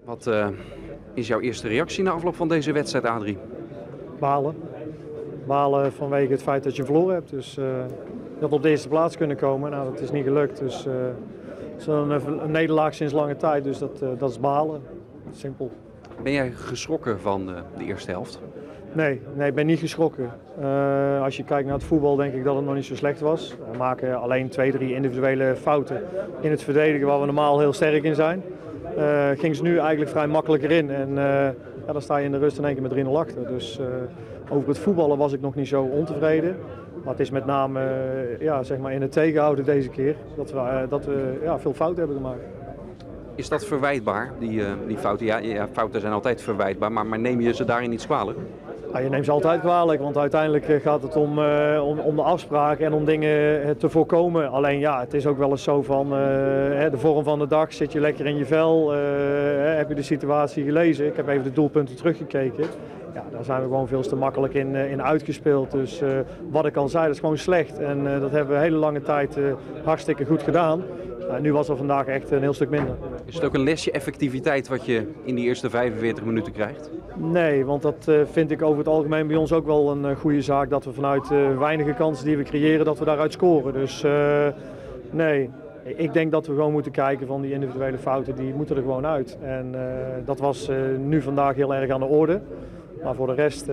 Wat is jouw eerste reactie na afloop van deze wedstrijd, Adrie? Balen. Balen vanwege het feit dat je verloren hebt. Dus je had op de eerste plaats kunnen komen. Nou, dat is niet gelukt. Dus het is een nederlaag sinds lange tijd. Dus dat is balen. Simpel. Ben jij geschrokken van de eerste helft? Nee, ik ben niet geschrokken. Als je kijkt naar het voetbal denk ik dat het nog niet zo slecht was. We maken alleen 2, 3 individuele fouten in het verdedigen waar we normaal heel sterk in zijn. Ging ze nu eigenlijk vrij makkelijker in. En dan sta je in de rust in één keer met 3-0 achter. Dus over het voetballen was ik nog niet zo ontevreden. Maar het is met name zeg maar in het tegenhouden deze keer dat we veel fouten hebben gemaakt. Is dat verwijtbaar, die fouten? Ja, fouten zijn altijd verwijtbaar, maar neem je ze daarin niet kwalijk? Ja, je neemt ze altijd kwalijk, want uiteindelijk gaat het om de afspraken en om dingen te voorkomen. Alleen ja, het is ook wel eens zo van de vorm van de dag, zit je lekker in je vel, heb je de situatie gelezen. Ik heb even de doelpunten teruggekeken. Ja, daar zijn we gewoon veel te makkelijk in uitgespeeld. Dus wat ik al zei, dat is gewoon slecht. En dat hebben we een hele lange tijd hartstikke goed gedaan. Nu was er vandaag echt een heel stuk minder. Is het ook een lesje effectiviteit wat je in die eerste 45 minuten krijgt? Nee, want dat vind ik over het algemeen bij ons ook wel een goede zaak. Dat we vanuit weinige kansen die we creëren, dat we daaruit scoren. Dus nee, ik denk dat we gewoon moeten kijken van die individuele fouten, die moeten er gewoon uit. En dat was nu vandaag heel erg aan de orde. Maar voor de rest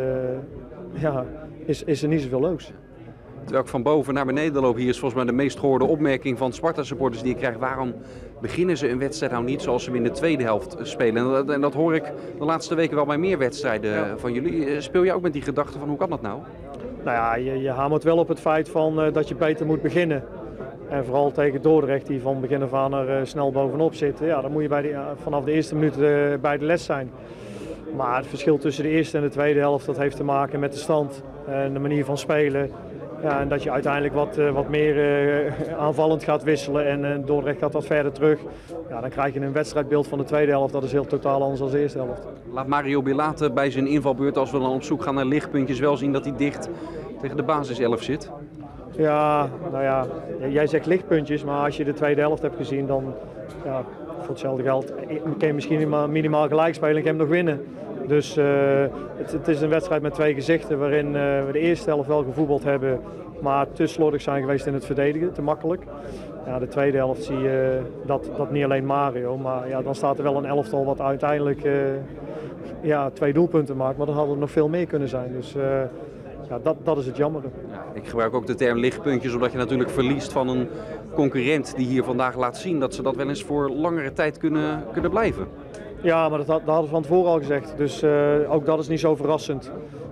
is er niet zoveel leuks. Terwijl ik van boven naar beneden loop, hier is volgens mij de meest gehoorde opmerking van Sparta-supporters die ik krijg. Waarom beginnen ze een wedstrijd nou niet zoals ze hem in de tweede helft spelen? En dat hoor ik de laatste weken wel bij meer wedstrijden van jullie. Speel je ook met die gedachte van hoe kan dat nou? Nou ja, je hamert wel op het feit van dat je beter moet beginnen. En vooral tegen Dordrecht, die van begin af aan er snel bovenop zitten. Ja, dan moet je vanaf de eerste minuut bij de les zijn. Maar het verschil tussen de eerste en de tweede helft, dat heeft te maken met de stand en de manier van spelen. Ja, en dat je uiteindelijk wat meer aanvallend gaat wisselen en Dordrecht gaat wat verder terug. Ja, dan krijg je een wedstrijdbeeld van de tweede helft, dat is heel totaal anders dan de eerste helft. Laat Mario Bilate bij zijn invalbeurt, als we dan op zoek gaan naar lichtpuntjes, wel zien dat hij dicht tegen de basiself zit? Ja, nou ja, jij zegt lichtpuntjes, maar als je de tweede helft hebt gezien, dan voor hetzelfde geld kun je misschien minimaal gelijk spelen en kan je hem nog winnen. Dus het is een wedstrijd met 2 gezichten waarin we de eerste helft wel gevoetbald hebben, maar te slordig zijn geweest in het verdedigen, te makkelijk. Ja, de tweede helft zie je dat niet alleen Mario, maar ja, dan staat er wel een elftal wat uiteindelijk 2 doelpunten maakt, maar dan had het nog veel meer kunnen zijn. Dus dat is het jammere. Ja, ik gebruik ook de term lichtpuntjes omdat je natuurlijk verliest van een concurrent die hier vandaag laat zien dat ze dat wel eens voor langere tijd kunnen blijven. Ja, maar dat hadden we van tevoren al gezegd. Dus ook dat is niet zo verrassend.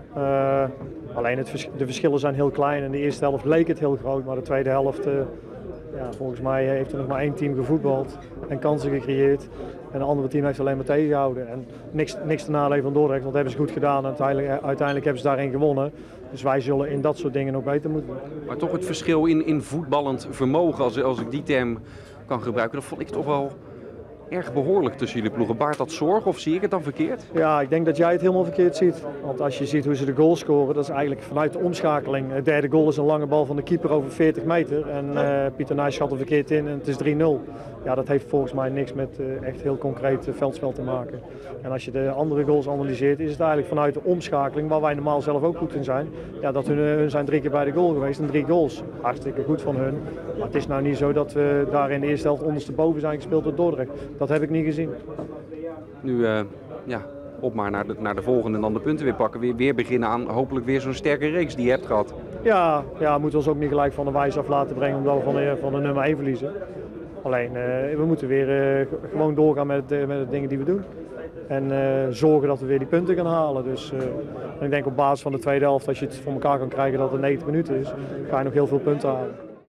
Alleen de verschillen zijn heel klein. In de eerste helft leek het heel groot, maar de tweede helft, volgens mij heeft er nog maar 1 team gevoetbald en kansen gecreëerd. En een andere team heeft alleen maar tegengehouden. En niks te nadelen van Dordrecht, want dat hebben ze goed gedaan. En uiteindelijk hebben ze daarin gewonnen. Dus wij zullen in dat soort dingen nog beter moeten doen. Maar toch het verschil in voetballend vermogen, als ik die term kan gebruiken, dat vond ik toch wel erg behoorlijk tussen jullie ploegen. Baart dat zorg of zie ik het dan verkeerd? Ja, ik denk dat jij het helemaal verkeerd ziet. Want als je ziet hoe ze de goal scoren, dat is eigenlijk vanuit de omschakeling. Het derde goal is een lange bal van de keeper over 40 meter. En Pieter Nijs schat er verkeerd in en het is 3-0. Ja, dat heeft volgens mij niks met echt heel concreet veldspel te maken. En als je de andere goals analyseert, is het eigenlijk vanuit de omschakeling, waar wij normaal zelf ook goed in zijn. Ja, dat hun zijn 3 keer bij de goal geweest en 3 goals. Hartstikke goed van hun. Maar het is nou niet zo dat we daar in de eerste helft ondersteboven zijn gespeeld door Dordrecht. Dat heb ik niet gezien. Nu op maar naar de volgende en dan de punten weer pakken. Weer beginnen aan hopelijk weer zo'n sterke reeks die je hebt gehad. Ja, moeten we ons ook niet gelijk van de wijs af laten brengen omdat we van de nummer 1 verliezen. Alleen we moeten weer gewoon doorgaan met de dingen die we doen. En zorgen dat we weer die punten gaan halen. Dus ik denk op basis van de tweede helft, als je het voor elkaar kan krijgen dat het 90 minuten is, ga je nog heel veel punten halen.